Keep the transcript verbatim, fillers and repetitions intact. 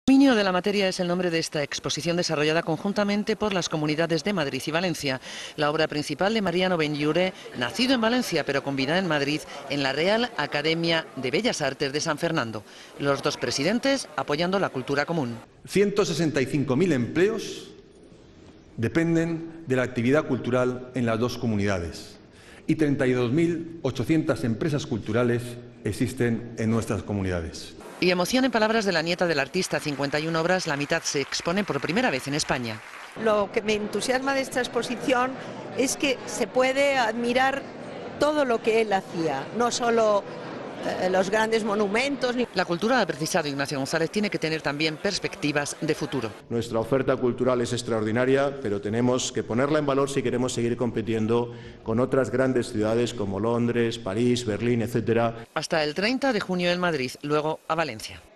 Dominio de la materia es el nombre de esta exposición desarrollada conjuntamente por las comunidades de Madrid y Valencia. La obra principal de Mariano Benlliure, nacido en Valencia pero con vida en Madrid, en la Real Academia de Bellas Artes de San Fernando. Los dos presidentes apoyando la cultura común. ciento sesenta y cinco mil empleos dependen de la actividad cultural en las dos comunidades y treinta y dos mil ochocientas empresas culturales existen en nuestras comunidades. Y emoción en palabras de la nieta del artista, cincuenta y una obras, la mitad se expone por primera vez en España. Lo que me entusiasma de esta exposición es que se puede admirar todo lo que él hacía, no solo eh, los grandes monumentos. La cultura, ha precisado Ignacio González, tiene que tener también perspectivas de futuro. Nuestra oferta cultural es extraordinaria, pero tenemos que ponerla en valor si queremos seguir compitiendo con otras grandes ciudades como Londres, París, Berlín, etcétera. Hasta el treinta de junio en Madrid, luego a Valencia.